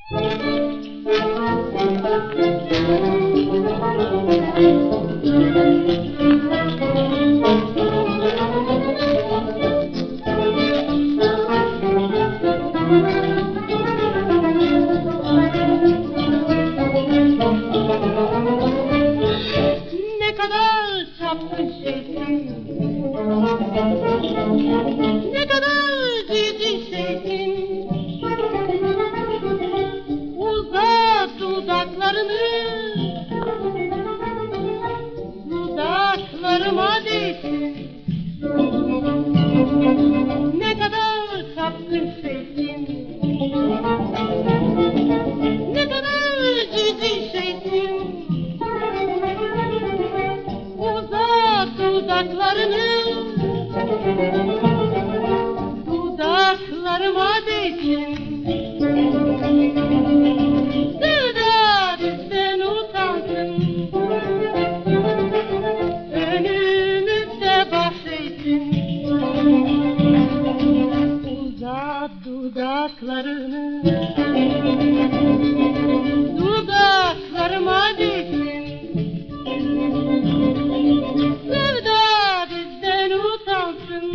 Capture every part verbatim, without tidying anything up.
Ne kadar cici şeysin, uzat dudaklarını, dudaklarıma değsin. Ne kadar çapkın şeysin, ne kadar cici şeysin, uzat dudaklarını, dudaklarıma değsin. Sevda bizden utansın, önümüzde bahsetsin. Uzat dudaklarını, dudaklarıma değsin. Sevda bizden utansın,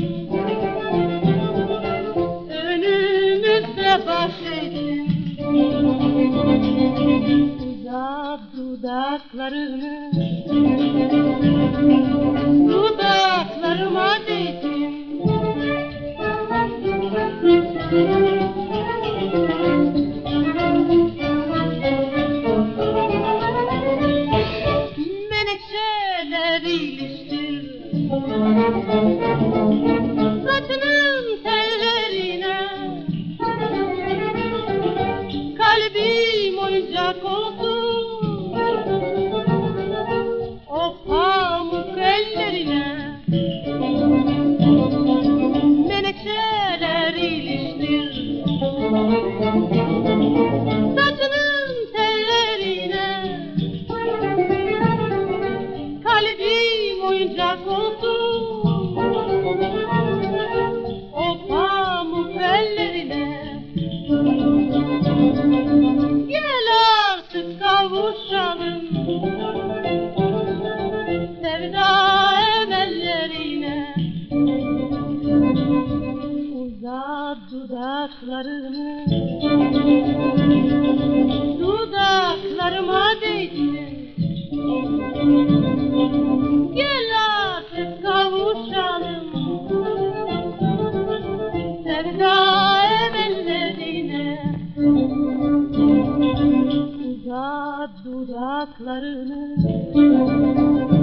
bahsetsin. Uzat dudaklarını, dudaklarıma değsin. Menekşeler iliştir saçının tellerine, kalbim oyuncak olsun o pamuk ellerine. Menekşeler iliştir saçının tellerine, kalbim oyuncak olsun o pamuk ellerine. Gel artık kavuşalım sevda emellerine. Uzat dudaklarını, dudaklarıma değsin. Gel artık kavuşalım sevda emellerine. Uzat dudaklarını,